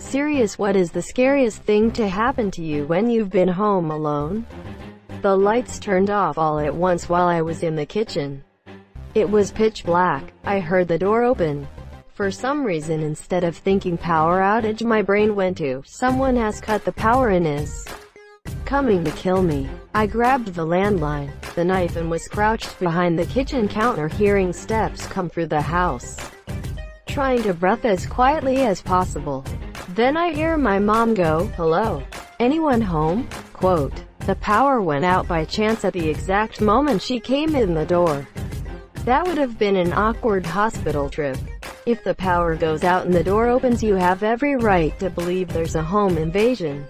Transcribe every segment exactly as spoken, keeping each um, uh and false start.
Serious, what is the scariest thing to happen to you when you've been home alone? The lights turned off all at once while I was in the kitchen. It was pitch black. I heard the door open. For some reason, instead of thinking power outage, my brain went to, someone has cut the power and is coming to kill me. I grabbed the landline, the knife, and was crouched behind the kitchen counter, hearing steps come through the house, trying to breath as quietly as possible. Then I hear my mom go, "Hello? Anyone home?" Quote, "The power went out by chance at the exact moment she came in the door." That would have been an awkward hospital trip. If the power goes out and the door opens, you have every right to believe there's a home invasion.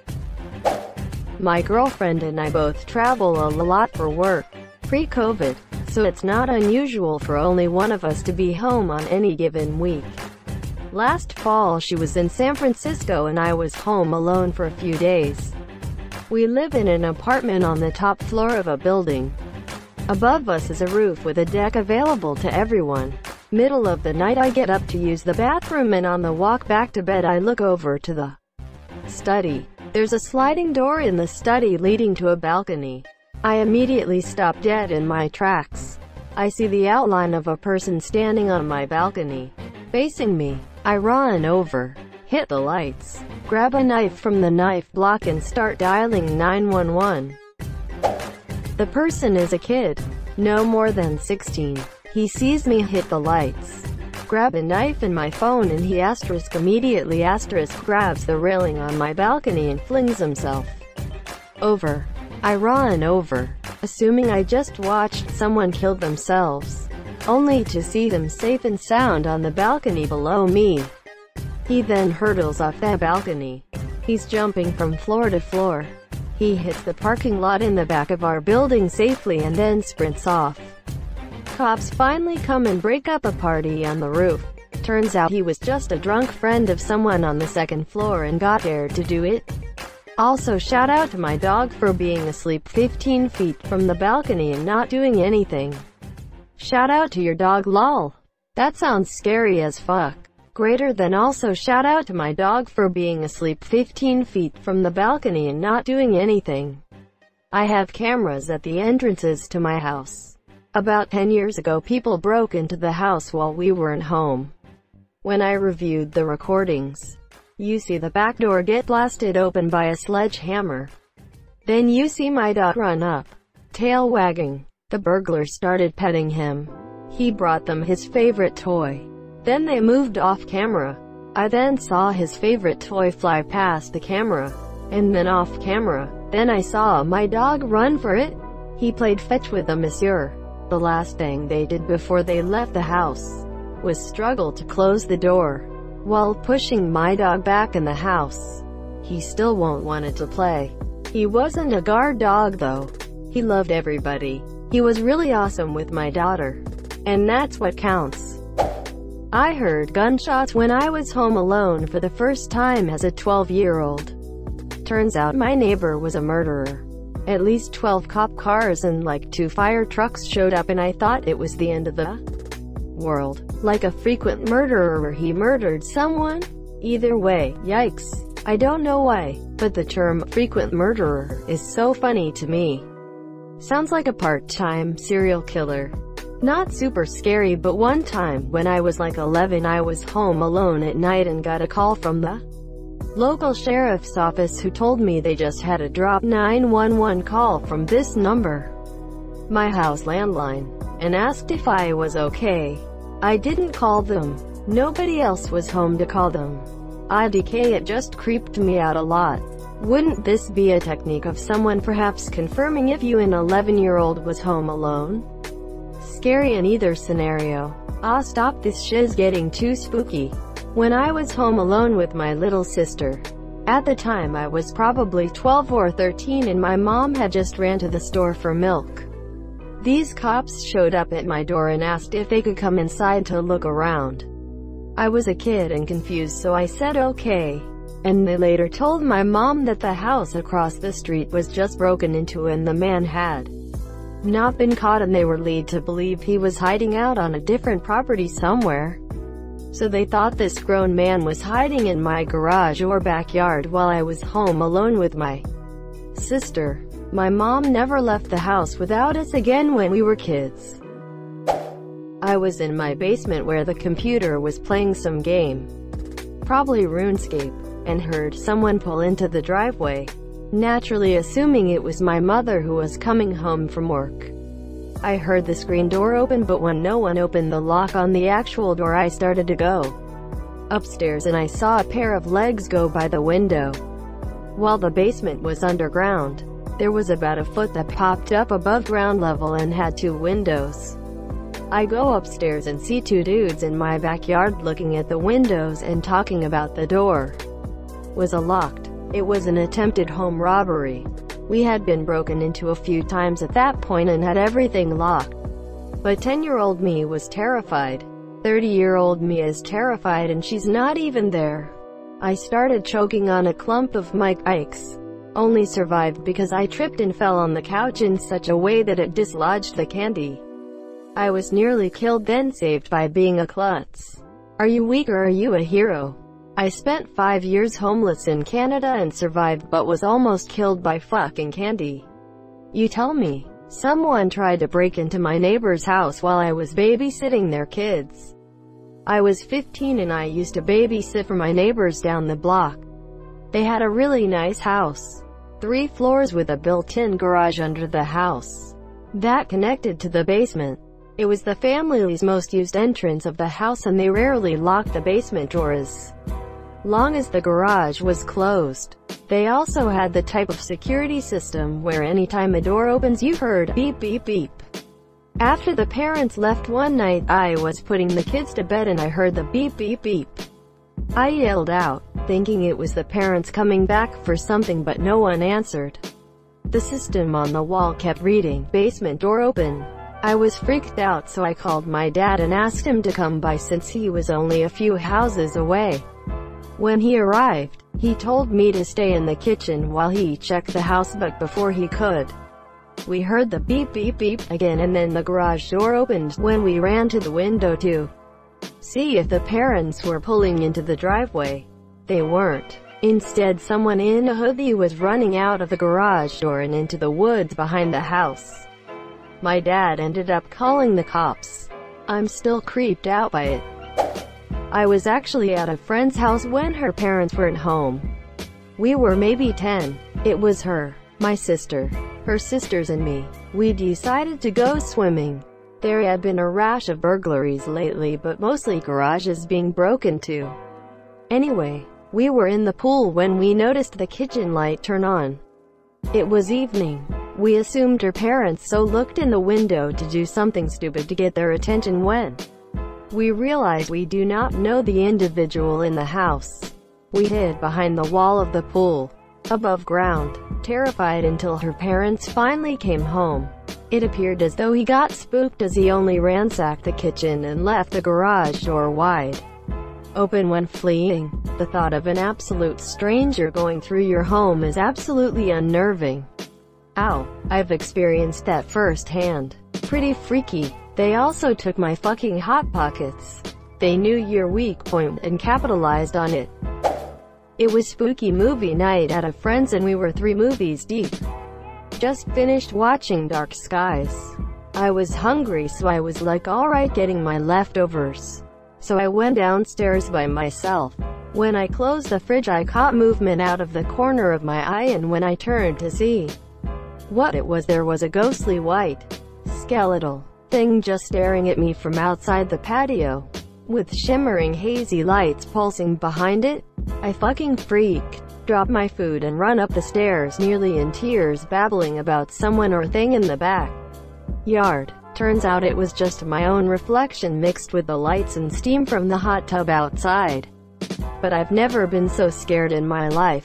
My girlfriend and I both travel a lot for work, pre-COVID, so it's not unusual for only one of us to be home on any given week. Last fall she was in San Francisco and I was home alone for a few days. We live in an apartment on the top floor of a building. Above us is a roof with a deck available to everyone. Middle of the night I get up to use the bathroom, and on the walk back to bed I look over to the study. There's a sliding door in the study leading to a balcony. I immediately stop dead in my tracks. I see the outline of a person standing on my balcony, facing me. I run over, hit the lights, grab a knife from the knife block and start dialing nine one one. The person is a kid, no more than sixteen. He sees me hit the lights, grab a knife and my phone, and he asterisk immediately asterisk grabs the railing on my balcony and flings himself over. I run over, assuming I just watched someone kill themselves, only to see them safe and sound on the balcony below me. He then hurdles off that balcony. He's jumping from floor to floor. He hits the parking lot in the back of our building safely and then sprints off. Cops finally come and break up a party on the roof. Turns out he was just a drunk friend of someone on the second floor and got dared to do it. Also, shout out to my dog for being asleep fifteen feet from the balcony and not doing anything. Shout out to your dog, lol. That sounds scary as fuck. Greater than also shout out to my dog for being asleep fifteen feet from the balcony and not doing anything. I have cameras at the entrances to my house. About ten years ago people broke into the house while we weren't home. When I reviewed the recordings, you see the back door get blasted open by a sledgehammer. Then you see my dog run up, tail wagging. The burglars started petting him. He brought them his favorite toy. Then they moved off camera. I then saw his favorite toy fly past the camera, and then off camera. Then I saw my dog run for it. He played fetch with the monsieur. The last thing they did before they left the house was struggle to close the door, while pushing my dog back in the house. He still won't want it to play. He wasn't a guard dog though. He loved everybody. He was really awesome with my daughter. And that's what counts. I heard gunshots when I was home alone for the first time as a twelve-year-old. Turns out my neighbor was a murderer. At least twelve cop cars and like two fire trucks showed up, and I thought it was the end of the world. Like a frequent murderer, or he murdered someone? Either way, yikes. I don't know why, but the term frequent murderer is so funny to me. Sounds like a part-time serial killer. Not super scary, but one time, when I was like eleven, I was home alone at night and got a call from the local sheriff's office who told me they just had a drop nine one one call from this number, my house landline, and asked if I was okay. I didn't call them. Nobody else was home to call them. I D K, it just creeped me out a lot. Wouldn't this be a technique of someone perhaps confirming if you an eleven-year-old was home alone? Scary in either scenario. Ah, stop, this shiz getting too spooky. When I was home alone with my little sister, at the time I was probably twelve or thirteen, and my mom had just ran to the store for milk. These cops showed up at my door and asked if they could come inside to look around. I was a kid and confused, so I said okay. And they later told my mom that the house across the street was just broken into and the man had not been caught, and they were led to believe he was hiding out on a different property somewhere. So they thought this grown man was hiding in my garage or backyard while I was home alone with my sister. My mom never left the house without us again when we were kids. I was in my basement where the computer was playing some game, probably RuneScape, and heard someone pull into the driveway, naturally assuming it was my mother who was coming home from work. I heard the screen door open, but when no one opened the lock on the actual door, I started to go upstairs and I saw a pair of legs go by the window. While the basement was underground, there was about a foot that popped up above ground level and had two windows. I go upstairs and see two dudes in my backyard looking at the windows and talking about the door was unlocked. It was an attempted home robbery. We had been broken into a few times at that point and had everything locked. But ten-year-old me was terrified. thirty-year-old me is terrified and she's not even there. I started choking on a clump of Mike Ike's. Only survived because I tripped and fell on the couch in such a way that it dislodged the candy. I was nearly killed, then saved by being a klutz. Are you weak or are you a hero? I spent five years homeless in Canada and survived, but was almost killed by fucking candy. You tell me. Someone tried to break into my neighbor's house while I was babysitting their kids. I was fifteen and I used to babysit for my neighbors down the block. They had a really nice house. Three floors with a built-in garage under the house that connected to the basement. It was the family's most used entrance of the house and they rarely locked the basement door as long as the garage was closed. They also had the type of security system where anytime a door opens you heard beep beep beep. After the parents left one night, I was putting the kids to bed and I heard the beep beep beep. I yelled out, thinking it was the parents coming back for something, but no one answered. The system on the wall kept reading, basement door open. I was freaked out, so I called my dad and asked him to come by since he was only a few houses away. When he arrived, he told me to stay in the kitchen while he checked the house, but before he could, we heard the beep beep beep again and then the garage door opened. When we ran to the window to see if the parents were pulling into the driveway, they weren't. Instead, someone in a hoodie was running out of the garage door and into the woods behind the house. My dad ended up calling the cops. I'm still creeped out by it. I was actually at a friend's house when her parents weren't home. We were maybe ten. It was her, my sister, her sisters and me. We decided to go swimming. There had been a rash of burglaries lately, but mostly garages being broken into. Anyway, we were in the pool when we noticed the kitchen light turn on. It was evening. We assumed her parents so looked in the window to do something stupid to get their attention when we realized we do not know the individual in the house. We hid behind the wall of the pool, above ground, terrified until her parents finally came home. It appeared as though he got spooked as he only ransacked the kitchen and left the garage door wide open when fleeing. The thought of an absolute stranger going through your home is absolutely unnerving. Ow, I've experienced that firsthand. Pretty freaky. They also took my fucking Hot Pockets. They knew your weak point and capitalized on it. It was spooky movie night at a friend's and we were three movies deep. Just finished watching Dark Skies. I was hungry, so I was like, alright, getting my leftovers. So I went downstairs by myself. When I closed the fridge I caught movement out of the corner of my eye, and when I turned to see what it was, there was a ghostly white, skeletal thing just staring at me from outside the patio, with shimmering hazy lights pulsing behind it. I fucking freaked, dropped my food and run up the stairs nearly in tears, babbling about someone or thing in the back yard. Turns out it was just my own reflection mixed with the lights and steam from the hot tub outside. But I've never been so scared in my life.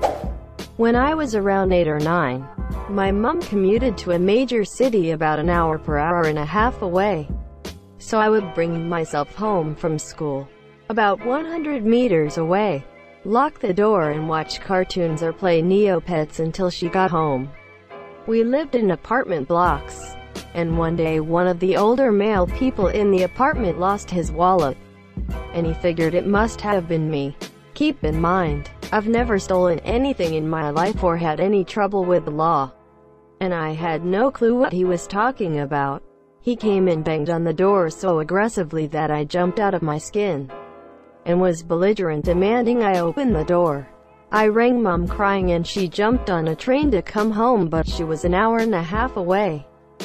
When I was around eight or nine, my mom commuted to a major city about an hour per hour and a half away. So I would bring myself home from school, about one hundred meters away, lock the door and watch cartoons or play Neopets until she got home. We lived in apartment blocks, and one day one of the older male people in the apartment lost his wallet. and he figured it must have been me. Keep in mind, I've never stolen anything in my life or had any trouble with the law, and I had no clue what he was talking about. He came and banged on the door so aggressively that I jumped out of my skin and was belligerent, demanding I open the door. I rang Mom crying and she jumped on a train to come home, but she was an hour and a half away.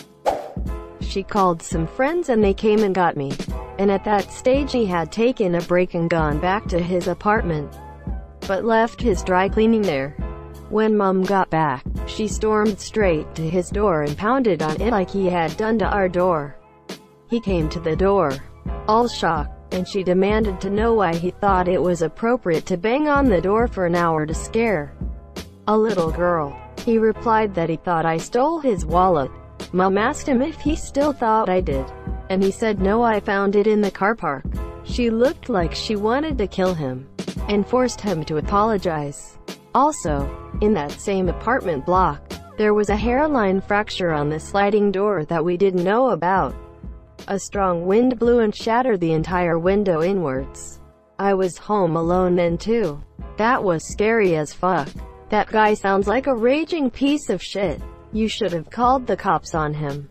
She called some friends and they came and got me, and at that stage he had taken a break and gone back to his apartment, but left his dry cleaning there. When Mom got back, she stormed straight to his door and pounded on it like he had done to our door. He came to the door, all shocked, and she demanded to know why he thought it was appropriate to bang on the door for an hour to scare a little girl. He replied that he thought I stole his wallet. Mom asked him if he still thought I did, and he said no, I found it in the car park. She looked like she wanted to kill him, and forced him to apologize. Also, in that same apartment block, there was a hairline fracture on the sliding door that we didn't know about. A strong wind blew and shattered the entire window inwards. I was home alone then too. That was scary as fuck. That guy sounds like a raging piece of shit. You should have called the cops on him.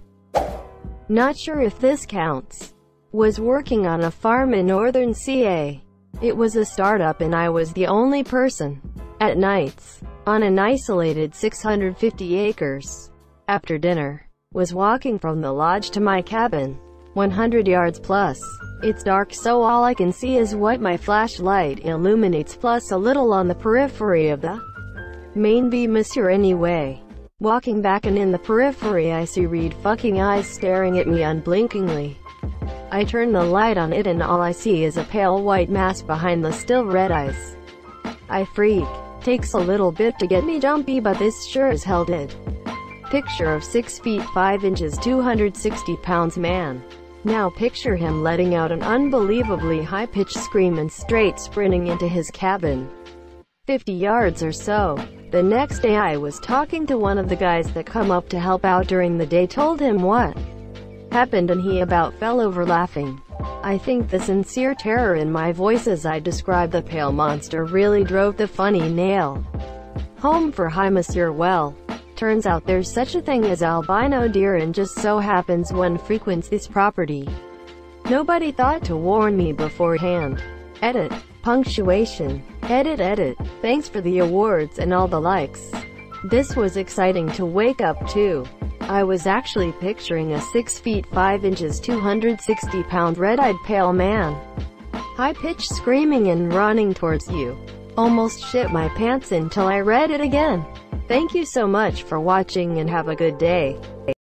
Not sure if this counts. Was working on a farm in northern C A. It was a startup and I was the only person. At nights, on an isolated six hundred fifty acres. After dinner, was walking from the lodge to my cabin, one hundred yards plus. It's dark so all I can see is what my flashlight illuminates, plus a little on the periphery of the main beam. Monsieur anyway. Walking back and in the periphery I see red fucking eyes staring at me unblinkingly. I turn the light on it and all I see is a pale white mass behind the still red eyes. I freak. Takes a little bit to get me jumpy, but this sure as hell did. Picture of six feet five inches, two hundred sixty pounds man. Now picture him letting out an unbelievably high-pitched scream and straight sprinting into his cabin. fifty yards or so. The next day I was talking to one of the guys that come up to help out during the day, told him what happened and he about fell over laughing. I think the sincere terror in my voice as I described the pale monster really drove the funny nail home for Hi Monsieur. Well, turns out there's such a thing as albino deer and just so happens one frequents this property. Nobody thought to warn me beforehand. Edit. Punctuation. Edit edit. Thanks for the awards and all the likes. This was exciting to wake up to. I was actually picturing a six feet five inches, two hundred sixty pound red-eyed pale man. High-pitched screaming and running towards you. Almost shit my pants until I read it again. Thank you so much for watching and have a good day.